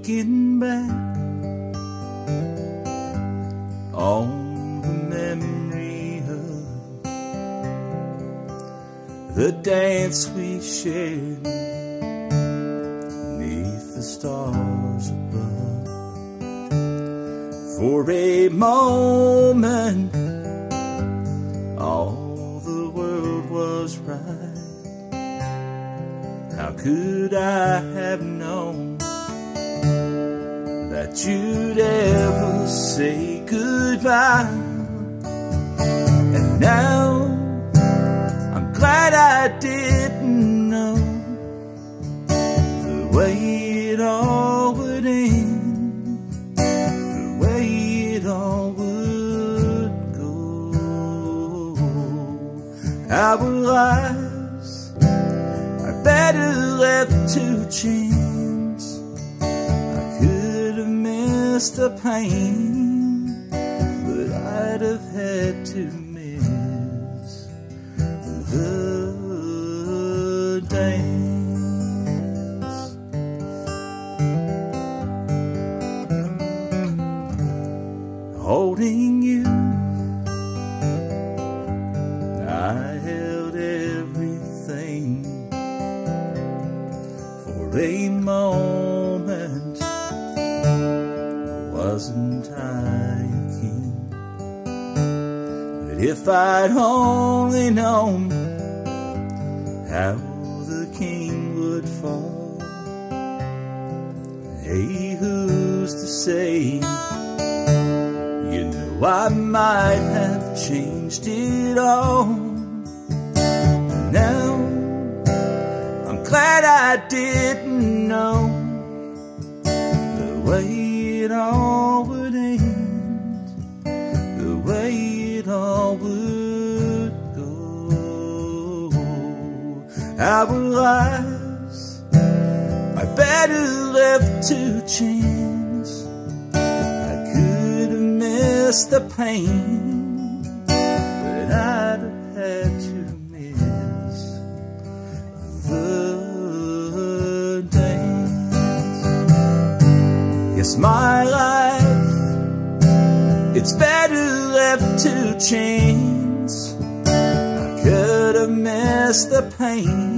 looking back on the memory of the dance we shared beneath the stars above. For a moment, all the world was right. How could I have known that you'd ever say goodbye? And now I'm glad I didn't know the way it all would end, the way it all would go. Our lives are better left to chance. I could have missed the pain, but I'd have had to miss the dance. Holding you, I held everything. For a moment, wasn't I a king? But if I'd only known how the king would fall, hey, who's to say? You know, I might have changed it all. Now I'm glad I didn't know the way it all would end, the way it all would go. Our lives are better left to chance. I could have missed the pain, but I'd have had to miss the dance. Yes, my life, it's better left to chance. I could have missed the pain,